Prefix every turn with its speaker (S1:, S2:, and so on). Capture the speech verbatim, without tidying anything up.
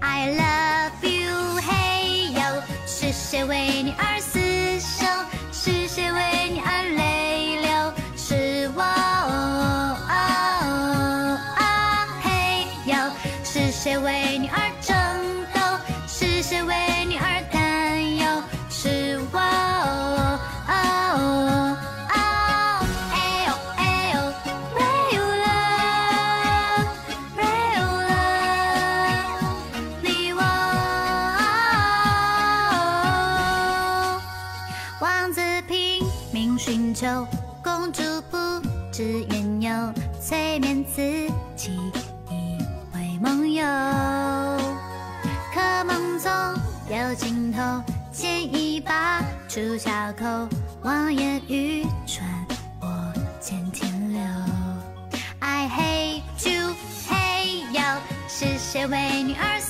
S1: I love you， 嘿呦，是谁为你而厮守？是谁为你而泪流？是我，哦啊，嘿呦，是谁为你而争斗？是谁为你而担忧？是我，哦哦，哎呦哎呦 ，Real love，Real love，你我。王子拼命寻求，公主不知缘由，催眠自己以为梦游。可梦总有尽头，牵一把出小口，望眼欲穿，我见天流。I hate you， 嘿呦，是谁为你而